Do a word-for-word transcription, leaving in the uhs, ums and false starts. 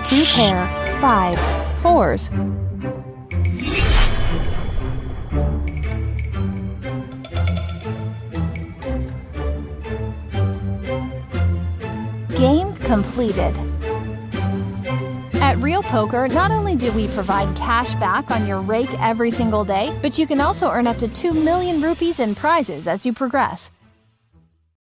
two pair, fives, fours. Game completed. At Real Poker, not only do we provide cash back on your rake every single day, but you can also earn up to two million rupees in prizes as you progress.